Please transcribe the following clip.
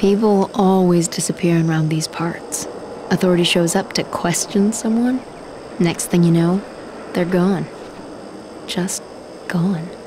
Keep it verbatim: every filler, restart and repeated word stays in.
People always disappear around these parts. Authority shows up to question someone. Next thing you know, they're gone. Just gone.